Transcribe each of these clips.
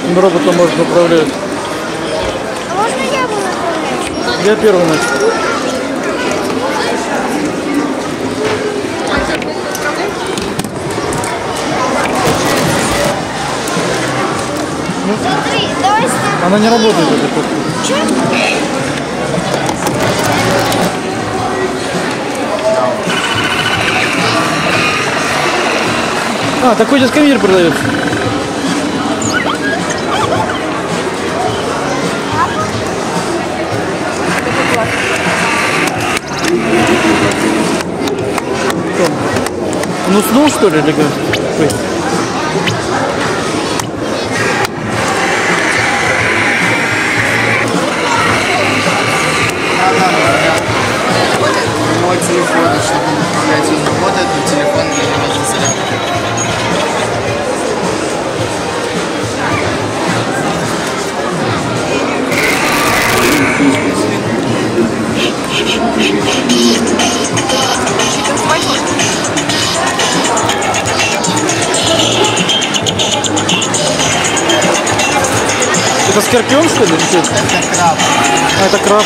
Роботом можно управлять. А можно я буду управлять? Я первый начал. Смотри, давай ставим. Она не работает. Эта кнопка. Че? А, такой детский мир продается. Ну, снул, что ли, или как? Ой. Мой телефон, чтобы управлять, он работает, но телефон для него заряд. Это скорпион, что ли? Или что? Это краб. А, это краб.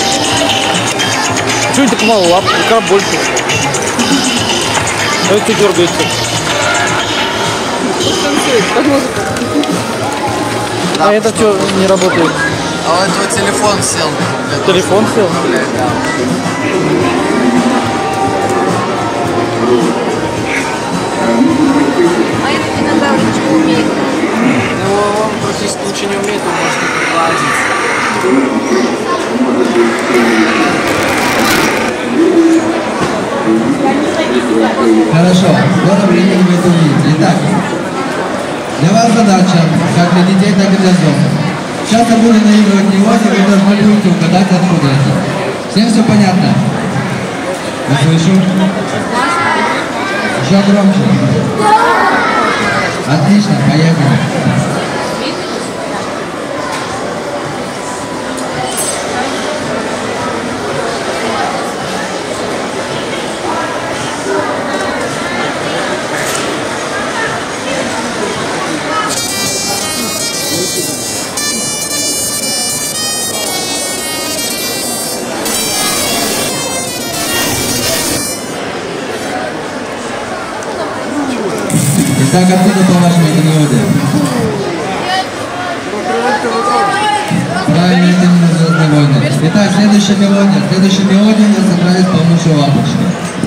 Чего это мало лап? Краб больше. А это дергается. А это что не работает? А у этого телефон сел. Телефон сел? Управлять, да. А этот динозавр что умеет? Ну, он практически ничего не умеет, он может только лазить. Хорошо, скоро времени вы это увидите. Итак, для вас задача, как для детей, так и для взрослых. Сейчас я буду наигрывать мелодию, вы должны будете угадать, откуда это. Всем все понятно? Я слышу. Еще громче. Отлично, поехали. Итак, откуда, по-вашему, эта мелодия? Правильно, это не «Звездные войны». Итак, следующая мелодия у нас сыграет с помощью лампочки.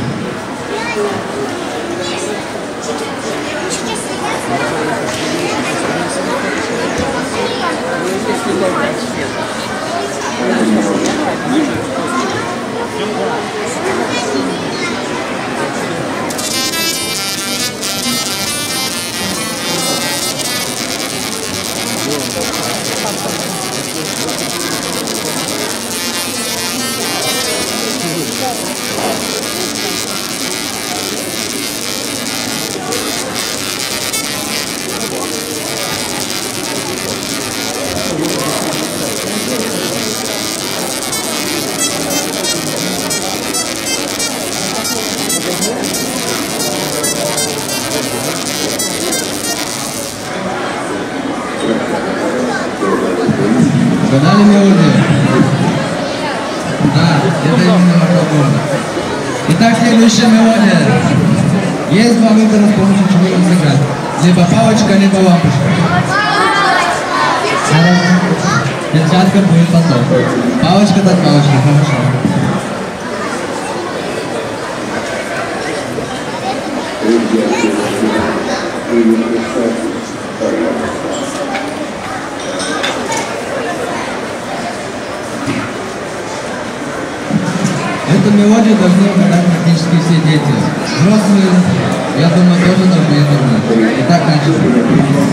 Угадали мелодию? Да, это именно Маркоборна. Итак, следующая мелодия. Есть два выбора, с помощью чего ее сыграть. Либо палочка, либо лампочка. Перчатка будет потом. Палочка так палочка, хорошо. Эту мелодию должны угадать практически все дети. Взрослые, я думаю, тоже должны это узнать. Итак, начнем.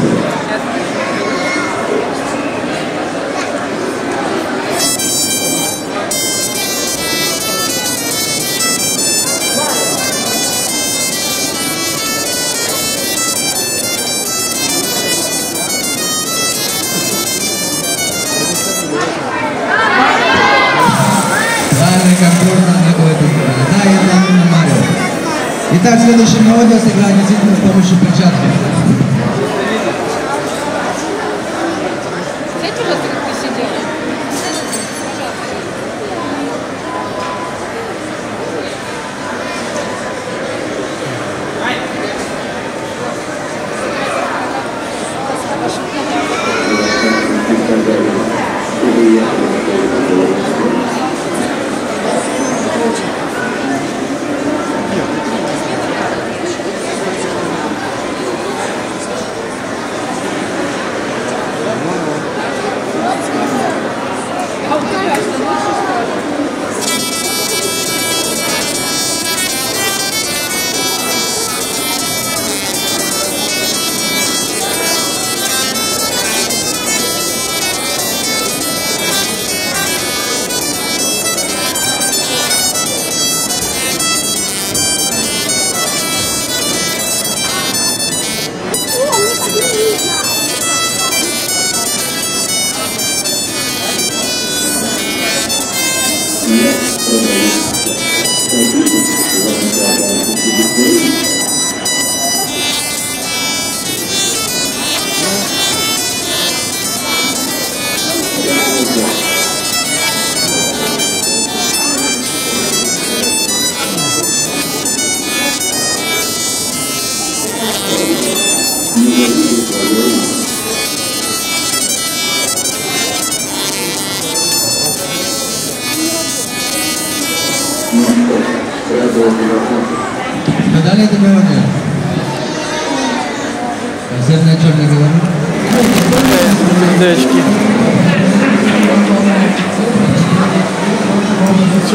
Как трудно не будет играть. Да, это именно Марио. Итак, следующая мелодия сыграет действительно с помощью перчатки.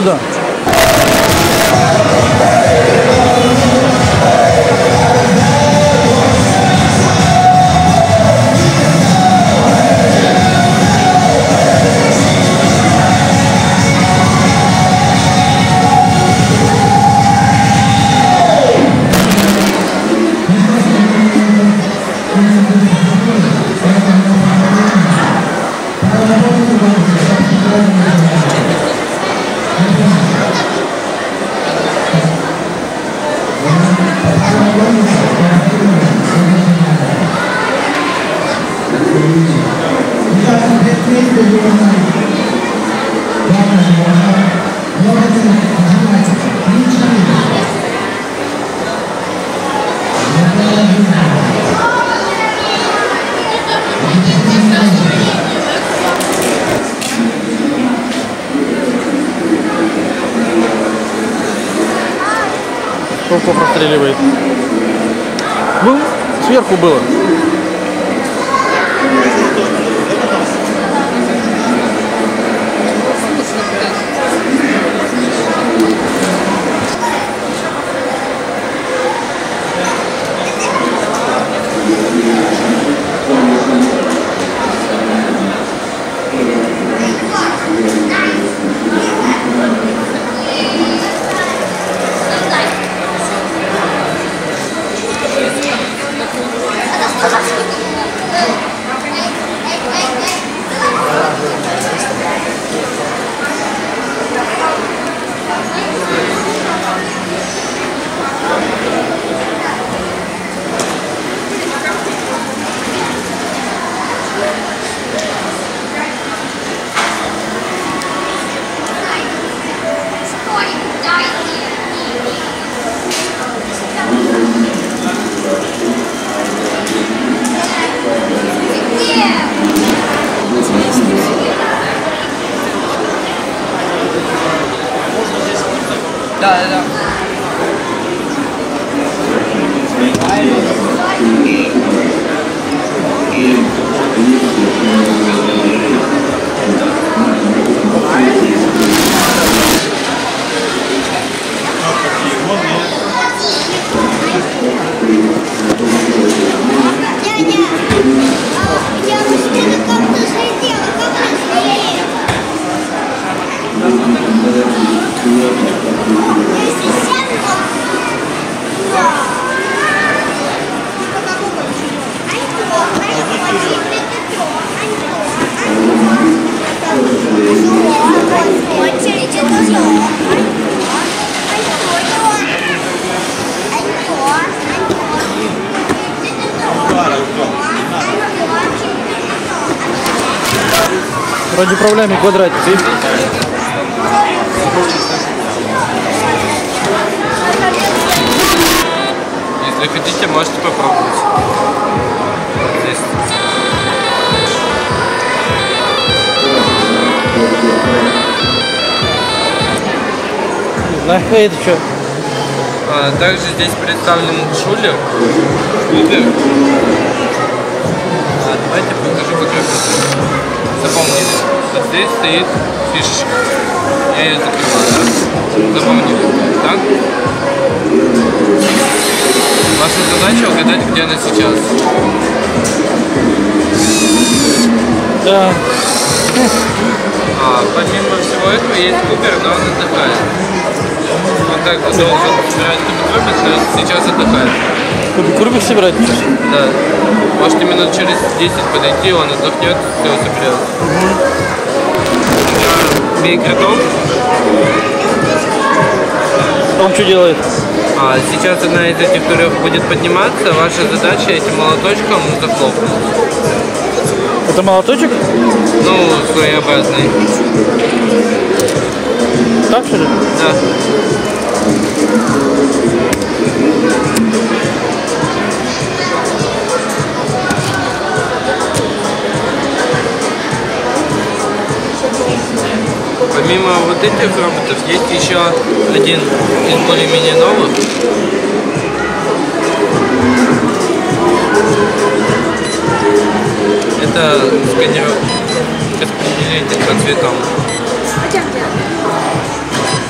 сюда. Толков расстреливает. Ну, сверху было. Да. Вроде управляемый квадратик, видишь? Если хотите, можете попробовать. Здесь. Это что? Также здесь представлен шулер. Давайте покажу подробнее. Запомнили. Вот здесь стоит фишечка. Я ее закрываю. Запомнили. Так? Ваша задача угадать, где она сейчас. Да. Помимо всего этого есть Купер, но он отдыхает. Он так должен собирать кубик, но сейчас отдыхает. Кубик собирать? Да. Можете минут через 10 подойти, он отдохнет, все соберет. Бей критом. Он что делает? Сейчас одна из этих туров будет подниматься. Ваша задача этим молоточком захлопнуть. Это молоточек? Ну, своеобразный. Так что ли? Да. Помимо вот этих роботов есть еще один из более-менее новых. Это сканер распределитель по цветам.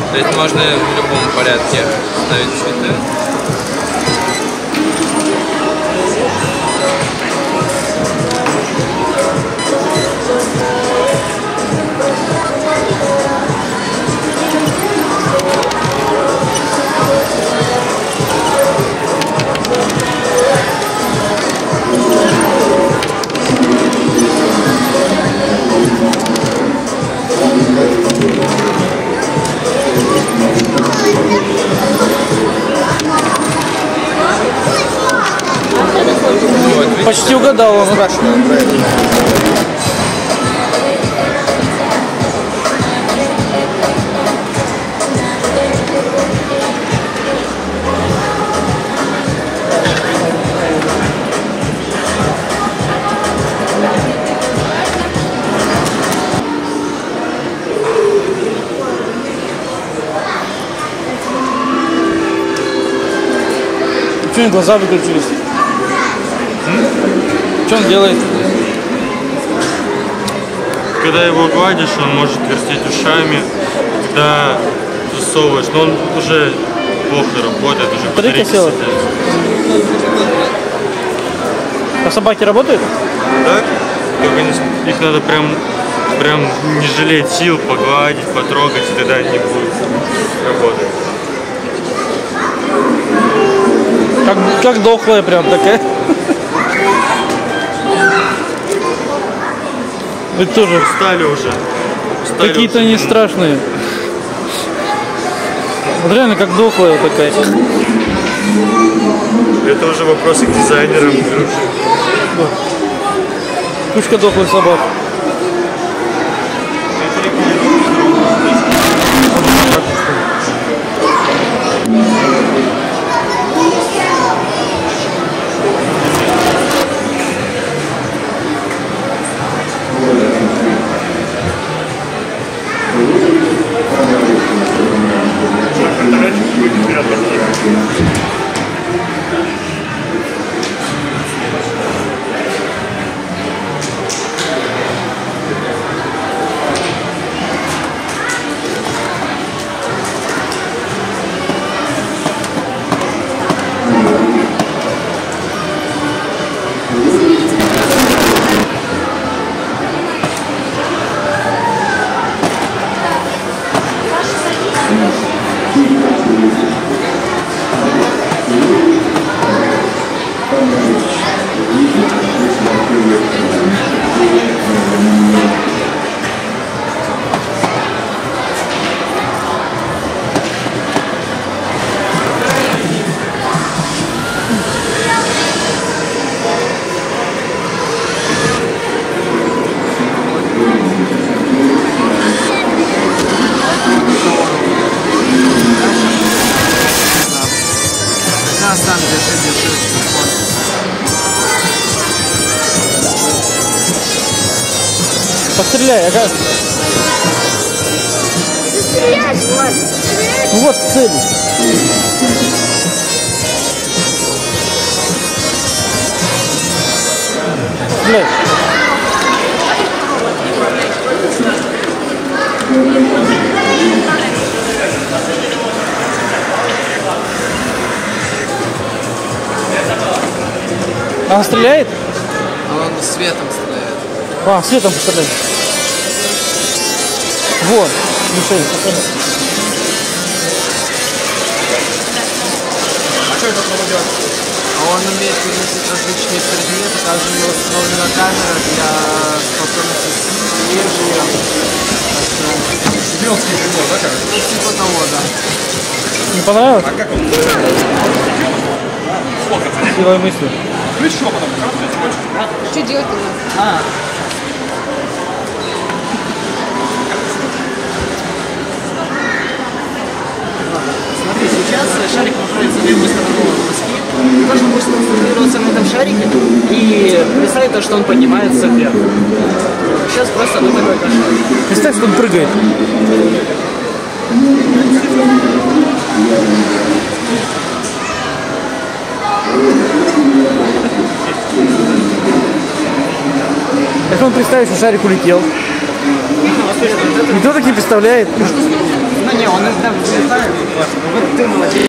То есть можно в любом порядке ставить цветы. Почти угадал он. Почему глаза выключились? Что он делает? Когда его гладишь, он может вертеть ушами, когда засовываешь, но он уже плохо работает, уже Смотри-ка села. А собаки работают? Да? Только их надо прям не жалеть сил, погладить, потрогать, и тогда они будут работать. Как дохлая прям такая. Это тоже Устали уже. какие-то не страшные. Вот реально как дохлая такая. Это уже вопросы к дизайнерам. Кучка дохлых собак. Постреляй, ага. Стрелять, вот. Ну вот цель. Стреляй. Она стреляет? Он светом стреляет. А, светом постреляй. Вот, мишень. Он умеет переносить различные предметы, также у него установлена камера для способности свежие. Шпионский прибор, да, как? Ну, типа того, да. Не понравилось? А как он? Сила мысли. Ключ шепотом, Что делать-то надо? Смотри, сейчас шарик находится в левую сторону доски. Ты должен будешь сконцентрироваться на этом шарике и представить то, что он поднимается вверх. Сейчас просто на такой шарик. Представь, что он прыгает. Если он представит, что шарик улетел. Никто так не представляет. Ну не, он иногда взлетает. Вот ты молодец.